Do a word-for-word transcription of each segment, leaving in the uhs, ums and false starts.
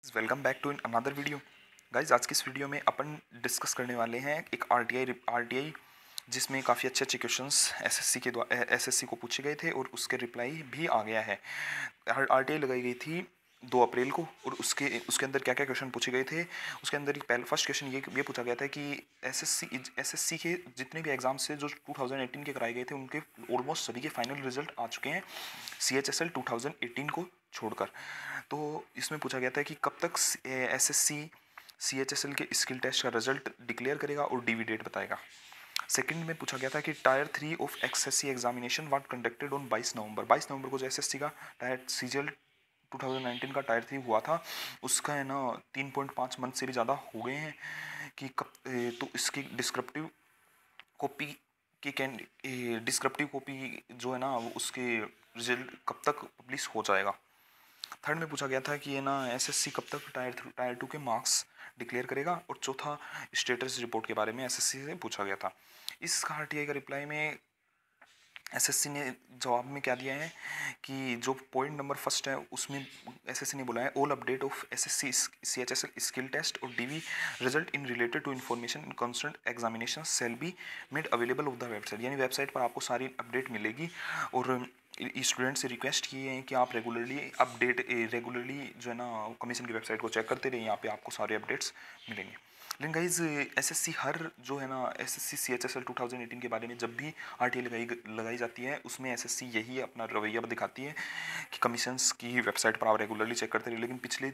Welcome back to another video. Guys आज की इस वीडियो में अपन डिस्कस करने वाले हैं एक आरटीआई आरटीआई जिसमें काफ़ी अच्छे अच्छे क्वेश्चंस एसएससी के द्वारा एसएससी को पूछे गए थे और उसके रिप्लाई भी आ गया है। आरटीआई लगाई गई थी दो अप्रैल को और उसके उसके अंदर क्या क्या क्वेश्चन पूछे गए थे। उसके अंदर पहले फर्स्ट क्वेश्चन ये ये पूछा गया था कि एसएससी एसएससी के जितने भी एग्जाम्स थे जो टू थाउजेंड एटीन के कराए गए थे उनके ऑलमोस्ट सभी के फाइनल रिजल्ट आ चुके हैं C H S L two thousand eighteen को छोड़कर। तो इसमें पूछा गया था कि कब तक SSC C H S L के स्किल टेस्ट का रिजल्ट डिक्लेयर करेगा और डीवी डेट बताएगा। सेकंड में पूछा गया था कि tier three of SSC examination what conducted on बाईस नवंबर बाईस नवंबर को जो एसएससी का tier CGL two thousand nineteen का टायर थ्री हुआ था उसका है ना तीन पॉइंट पाँच मंथ से भी ज़्यादा हो गए हैं कि कब तो इसकी डिस्क्रिप्टिव कॉपी की कैन डिस्क्रिप्टिव कॉपी जो है ना वो उसके रिजल्ट कब तक पब्लिश हो जाएगा। थर्ड में पूछा गया था कि ये ना एसएससी कब तक टायर टायर टू के मार्क्स डिक्लेयर करेगा और चौथा स्टेटस रिपोर्ट के बारे में एसएससी से पूछा गया था। इस आरटीआई का रिप्लाई में एसएससी ने जवाब में क्या दिया है कि जो पॉइंट नंबर फर्स्ट है उसमें एसएससी ने बोला है all update of SSC CHSL skill test और DV result in related to information in concern examination shall be made available of the website. यानी वेबसाइट पर आपको सारी अपडेट मिलेगी और स्टूडेंट से रिक्वेस्ट किए हैं कि आप रेगुलरली अपडेट रेगुलरली जो है ना कमीशन की वेबसाइट को चेक करते रहिए, यहाँ पे आपको सारे अपडेट्स मिलेंगे। लेकिन गाइज एसएससी हर जो है ना SSC CHSL two thousand eighteen के बारे में जब भी आरटीआई लगाई लगाई जाती है उसमें एसएससी यही अपना रवैया दिखाती है कि कमीशंस की वेबसाइट पर आप रेगुलरली चेक करते रहिए। लेकिन पिछले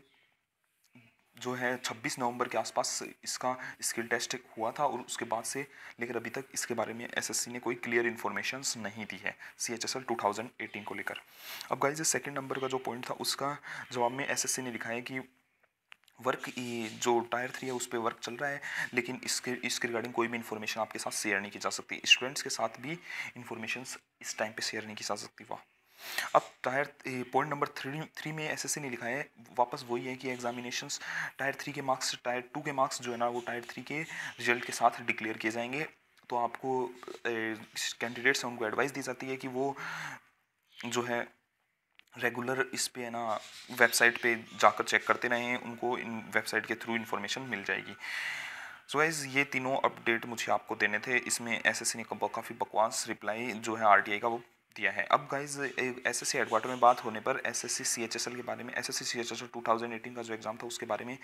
जो है छब्बीस नवंबर के आसपास इसका स्किल टेस्ट हुआ था और उसके बाद से लेकर अभी तक इसके बारे में एसएससी ने कोई क्लियर इन्फॉर्मेशन नहीं दी है सीएचएसएल टू थाउजेंड एटीन को लेकर। अब गाइज सेकंड नंबर का जो पॉइंट था उसका जवाब में एसएससी ने लिखा है कि वर्क जो टायर थ्री है उस पर वर्क चल रहा है लेकिन इसके इसके रिगार्डिंग कोई भी इन्फॉर्मेशन आपके साथ शेयर नहीं की जा सकती। स्टूडेंट्स के साथ भी इन्फॉर्मेशन इस टाइम पे शेयर नहीं की जा सकती। वाह। अब tier point number three three में एसएससी ने लिखा है वापस वही है कि एग्जामिनेशंस टायर थ्री के मार्क्स टायर टू के मार्क्स जो है ना वो टायर थ्री के रिजल्ट के साथ डिक्लेयर किए जाएंगे। तो आपको कैंडिडेट्स हैं उनको एडवाइस दी जाती है कि वो जो है रेगुलर इस पे है ना वेबसाइट पे जाकर चेक करते रहें, उनको इन वेबसाइट के थ्रू इन्फॉर्मेशन मिल जाएगी। सो गाइज ये तीनों अपडेट मुझे आपको देने थे। इसमें एसएससी ने काफ़ी बकवास रिप्लाई जो है आरटीआई का वो दिया है। अब गाइज एसएससी हेडक्वार्टर में बात होने पर एसएससी सीएचएसएल के बारे में SSC CHSL two thousand eighteen का जो एग्ज़ाम था उसके बारे में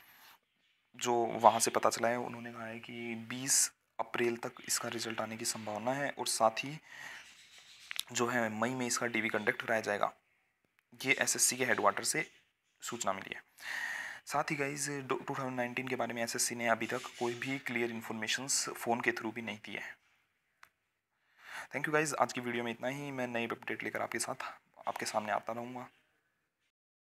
जो वहाँ से पता चला है उन्होंने कहा है कि बीस अप्रैल तक इसका रिजल्ट आने की संभावना है और साथ ही जो है मई में इसका डीवी कंडक्ट कराया जाएगा। ये एसएससी के हेडक्वार्टर से सूचना मिली है। साथ ही गाइज टू थाउजेंड नाइनटीन के बारे में एसएससी ने अभी तक कोई भी क्लियर इन्फॉर्मेशंस फ़ोन के थ्रू भी नहीं दी है। थैंक यू गाइज, आज की वीडियो में इतना ही। मैं नई अपडेट लेकर आपके साथ आपके सामने आता रहूँगा।